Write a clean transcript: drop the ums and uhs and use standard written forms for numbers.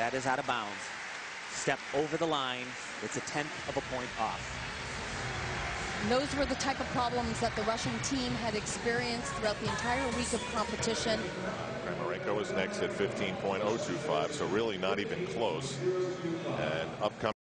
That is out of bounds. Step over the line. It's a 10th of a point off. And those were the type of problems that the Russian team had experienced throughout the entire week of competition. Kramarenko is next at 15.025, so really not even close. And upcoming